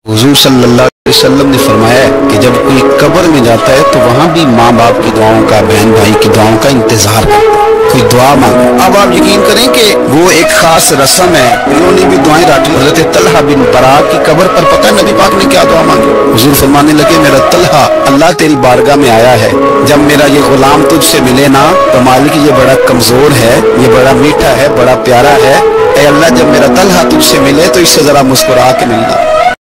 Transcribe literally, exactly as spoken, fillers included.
हुजूर सल्लल्लाहु अलैहि वसल्लम ने फरमाया कि जब कोई कब्र में जाता है तो वहाँ भी माँ बाप की दुआओं का, बहन भाई की दुआओं का इंतजार करता है, कोई दुआ मांगे। अब आप यकीन करें कि वो एक खास रस्म है, उन्होंने भी दुआएं रख ली। हज़रत तलहा बिन बरा की कब्र पर पता है नबी पाक ने क्या दुआ मांगी? हुजूर फरमाने लगे, मेरा तलहा, अल्लाह तेरी बारगाह में आया है, जब मेरा ये गुलाम तुझसे मिले ना तो मालिक ये बड़ा कमजोर है, ये बड़ा मीठा है, बड़ा प्यारा है, ऐ अल्लाह जब मेरा तलहा तुझसे मिले तो इससे जरा मुस्कुरा के मिलना।